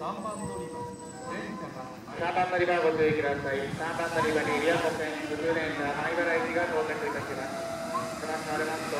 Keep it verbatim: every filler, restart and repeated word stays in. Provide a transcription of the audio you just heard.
さんばん乗り場電車がさんばん乗り場ご注意ください。さんばん乗り場にリアコ線普通電車米原駅が到着いたします。車が流れます。